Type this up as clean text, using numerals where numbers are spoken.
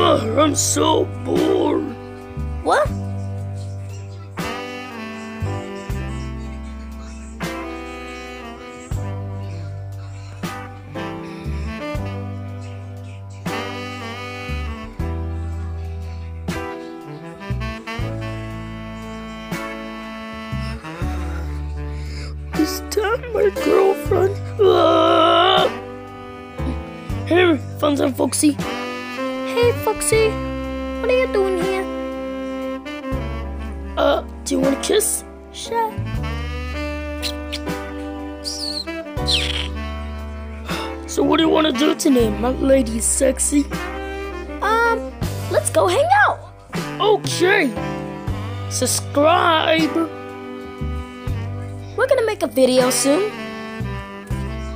I'm so bored. What? Is that my girlfriend? Hey, funtime Foxy. Hey, Foxy. What are you doing here? Do you want a kiss? Sure. So what do you want to do tonight, my lady sexy? Let's go hang out. Okay. Subscribe. We're gonna make a video soon.